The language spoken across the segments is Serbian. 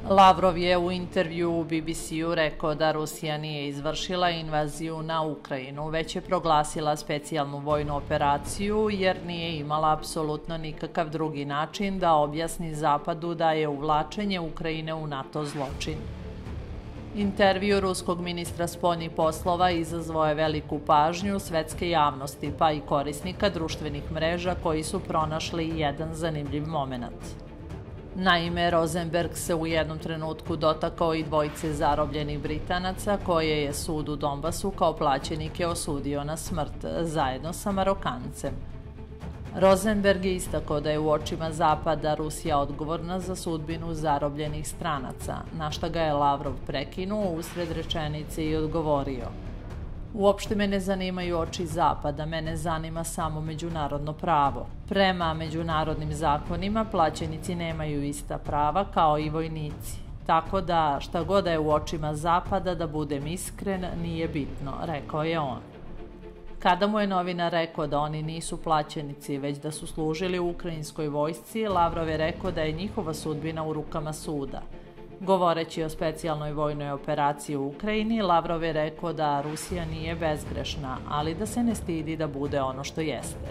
Lavrov je u intervju u BBC-u rekao da Rusija nije izvršila invaziju na Ukrajinu, već je proglasila specijalnu vojnu operaciju jer nije imala apsolutno nikakav drugi način da objasni Zapadu da je uvlačenje Ukrajine u NATO zločin. Intervju ruskog ministra spoljnih poslova izazvao je veliku pažnju svetske javnosti, pa i korisnika društvenih mreža koji su pronašli jedan zanimljiv moment. Naime, Rosenberg se u jednom trenutku dotakao i dvojice zarobljenih Britanaca koje je sud u Donbasu kao plaćenike osudio na smrt, zajedno sa Marokancem. Rosenberg je istakao da je u očima Zapada Rusija odgovorna za sudbinu zarobljenih stranaca, na šta ga je Lavrov prekinuo usred rečenice i odgovorio: "Uopšte me ne zanimaju oči Zapada, mene zanima samo međunarodno pravo. Prema međunarodnim zakonima plaćenici nemaju ista prava kao i vojnici. Tako da šta god da je u očima Zapada, da budem iskren, nije bitno", rekao je on. Kada mu je novinar rekao da oni nisu plaćenici, već da su služili u ukrajinskoj vojsci, Lavrov je rekao da je njihova sudbina u rukama suda. Govoreći o specijalnoj vojnoj operaciji u Ukrajini, Lavrov je rekao da Rusija nije bezgrešna, ali da se ne stidi da bude ono što jeste.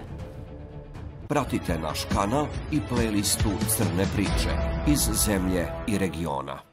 Pratite naš kanal i playlistu Crne priče iz zemlje i regiona.